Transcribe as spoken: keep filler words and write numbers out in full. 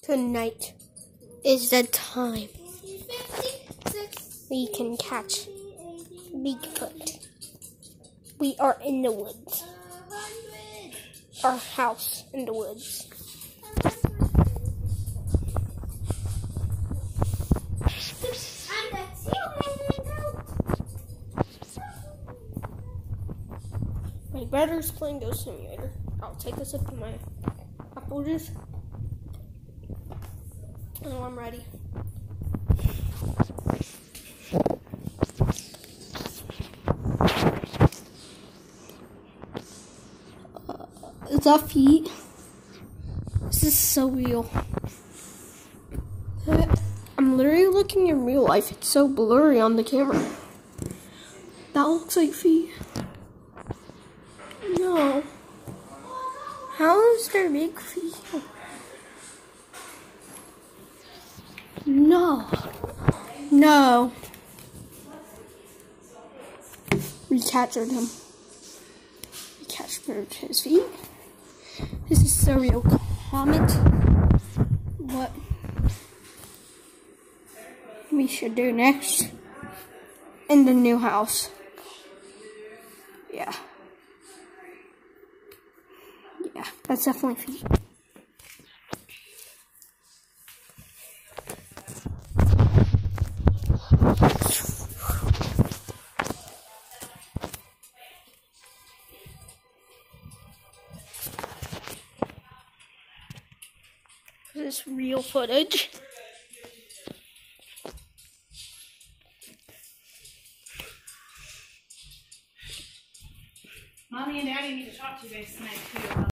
Tonight is the time we can catch Bigfoot. We are in the woods. Our house in the woods. My brother's playing Ghost Simulator. I'll take this up to my apple juice. Oh, I'm ready. Uh, is that feet? This is so real. I'm literally looking in real life. It's so blurry on the camera. That looks like feet. No. How is there big feet? No. No. We captured him. We captured his feet. This is so real. Comment what we should do next in the new house. Yeah. Yeah, that's definitely feet. This is real footage. Mommy and Daddy need to talk to you guys tonight too.